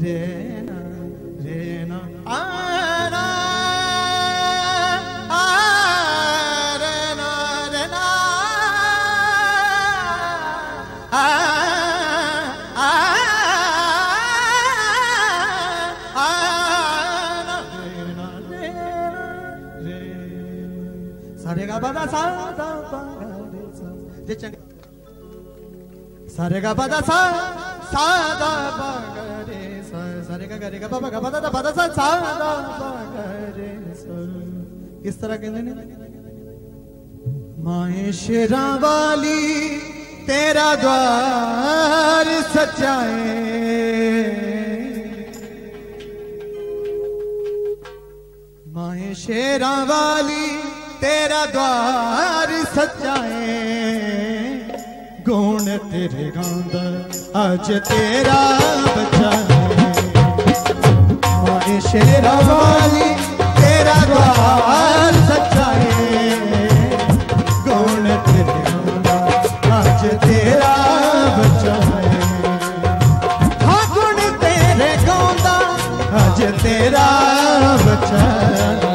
रे ना रे ना आ ना आ रे ना आ सारे गा बदा सा दा पा रे सा जे चंग सारे गा बदा सा दा पा रे सा सारे गा रे गा बा गा बदा सा दा पा रे सा किस तरह कहते ने माए शेरा वाली तेरा द्वार सच्चा है माए शेरा वाली तेरा द्वार सच्चा है गुण तेरे गांदा आज तेरा बच्चा है माए शेरा वाली तेरा द्वार सच्चा है गुण तेरे गांदा आज तेरा बच्चा है हाँ गुण तेरे गांदा आज तेरा बच्चा है